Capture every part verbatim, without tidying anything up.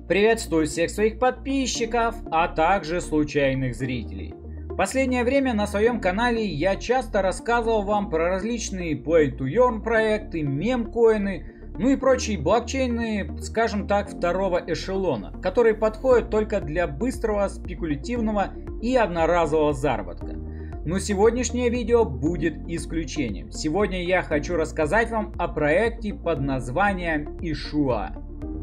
Приветствую всех своих подписчиков, а также случайных зрителей. В последнее время на своем канале я часто рассказывал вам про различные Play to Earn проекты, мемкоины, ну и прочие блокчейны, скажем так, второго эшелона, которые подходят только для быстрого, спекулятивного и одноразового заработка. Но сегодняшнее видео будет исключением. Сегодня я хочу рассказать вам о проекте под названием Ишуа.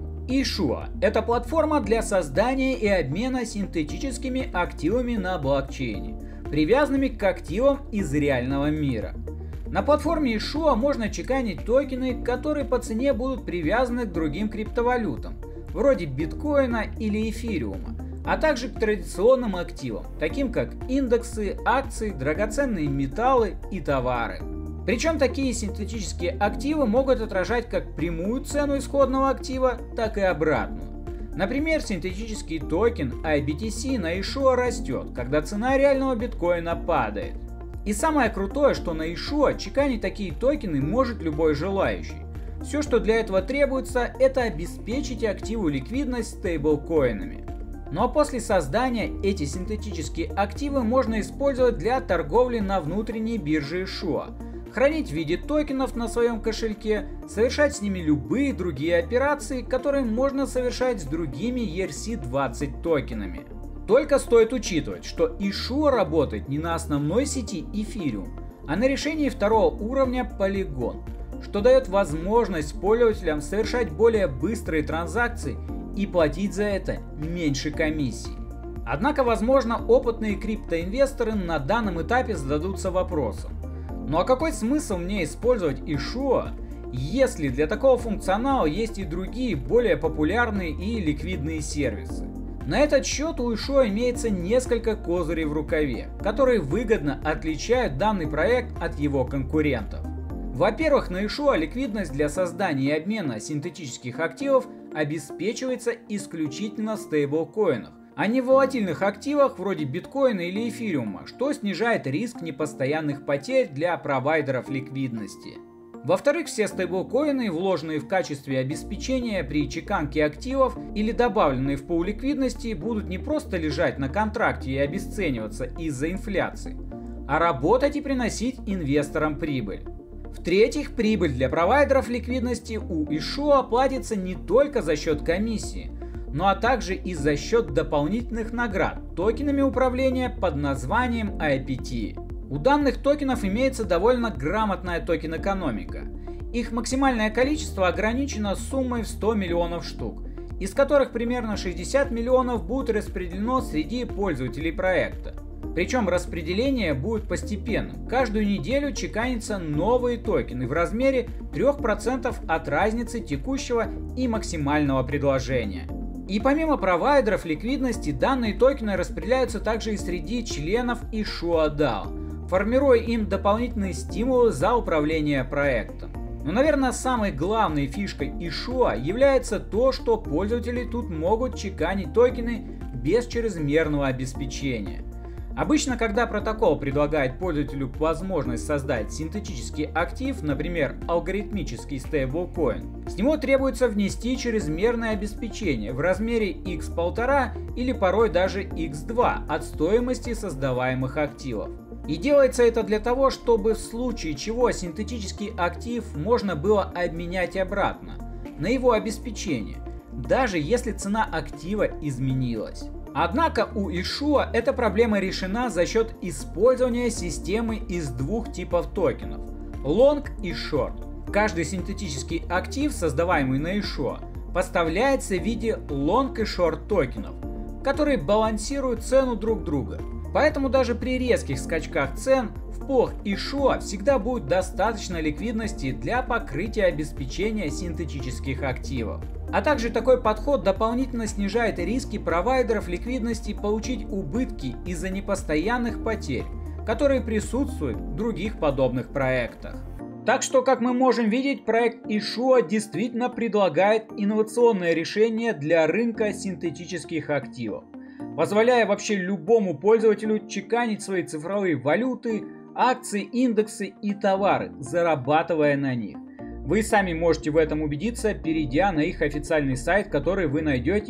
Ишуа – это платформа для создания и обмена синтетическими активами на блокчейне, привязанными к активам из реального мира. На платформе Ишуа можно чеканить токены, которые по цене будут привязаны к другим криптовалютам, вроде биткоина или эфириума, а также к традиционным активам, таким как индексы, акции, драгоценные металлы и товары. Причем такие синтетические активы могут отражать как прямую цену исходного актива, так и обратную. Например, синтетический токен ай би ти си на Ишуа растет, когда цена реального биткоина падает. И самое крутое, что на Ишуа чеканить такие токены может любой желающий. Все, что для этого требуется, это обеспечить активу ликвидность стейблкоинами. Ну а после создания эти синтетические активы можно использовать для торговли на внутренней бирже Ишуа, хранить в виде токенов на своем кошельке, совершать с ними любые другие операции, которые можно совершать с другими и эр си двадцать токенами. Только стоит учитывать, что Ишуа работает не на основной сети Ethereum, а на решении второго уровня Polygon, что дает возможность пользователям совершать более быстрые транзакции и платить за это меньше комиссий. Однако, возможно, опытные криптоинвесторы на данном этапе зададутся вопросом: ну а какой смысл мне использовать Ишуа, если для такого функционала есть и другие более популярные и ликвидные сервисы? На этот счет у Ишуа имеется несколько козырей в рукаве, которые выгодно отличают данный проект от его конкурентов. Во-первых, на Ишуа ликвидность для создания и обмена синтетических активов обеспечивается исключительно в стейблкоинах, а не в волатильных активах вроде биткоина или эфириума, что снижает риск непостоянных потерь для провайдеров ликвидности. Во-вторых, все стейблкоины, вложенные в качестве обеспечения при чеканке активов или добавленные в пул ликвидности, будут не просто лежать на контракте и обесцениваться из-за инфляции, а работать и приносить инвесторам прибыль. В-третьих, прибыль для провайдеров ликвидности у Ишуа платится не только за счет комиссии, но а также и за счет дополнительных наград токенами управления под названием ай пи ти. У данных токенов имеется довольно грамотная токен-экономика. Их максимальное количество ограничено суммой в сто миллионов штук, из которых примерно шестьдесят миллионов будет распределено среди пользователей проекта. Причем распределение будет постепенным. Каждую неделю чеканятся новые токены в размере трёх процентов от разницы текущего и максимального предложения. И помимо провайдеров ликвидности, данные токены распределяются также и среди членов Ишуа дао, формируя им дополнительные стимулы за управление проектом. Но, наверное, самой главной фишкой Ишуа является то, что пользователи тут могут чеканить токены без чрезмерного обеспечения. Обычно, когда протокол предлагает пользователю возможность создать синтетический актив, например, алгоритмический стейблкоин, с него требуется внести чрезмерное обеспечение в размере икс полтора или порой даже икс два от стоимости создаваемых активов. И делается это для того, чтобы в случае чего синтетический актив можно было обменять обратно на его обеспечение, даже если цена актива изменилась. Однако у Ишуа эта проблема решена за счет использования системы из двух типов токенов – Long и Short. Каждый синтетический актив, создаваемый на Ишуа, поставляется в виде Long и Short токенов, которые балансируют цену друг друга. Поэтому даже при резких скачках цен в пулах Ишуа всегда будет достаточно ликвидности для покрытия обеспечения синтетических активов. А также такой подход дополнительно снижает риски провайдеров ликвидности получить убытки из-за непостоянных потерь, которые присутствуют в других подобных проектах. Так что, как мы можем видеть, проект Ишуа действительно предлагает инновационное решение для рынка синтетических активов, позволяя вообще любому пользователю чеканить свои цифровые валюты, акции, индексы и товары, зарабатывая на них. Вы сами можете в этом убедиться, перейдя на их официальный сайт, который вы найдете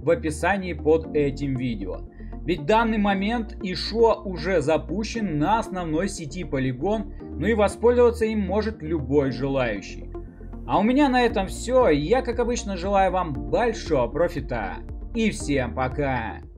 в описании под этим видео. Ведь в данный момент ишуа уже запущен на основной сети Polygon, ну и воспользоваться им может любой желающий. А у меня на этом все. Я, как обычно, желаю вам большого профита. И всем пока!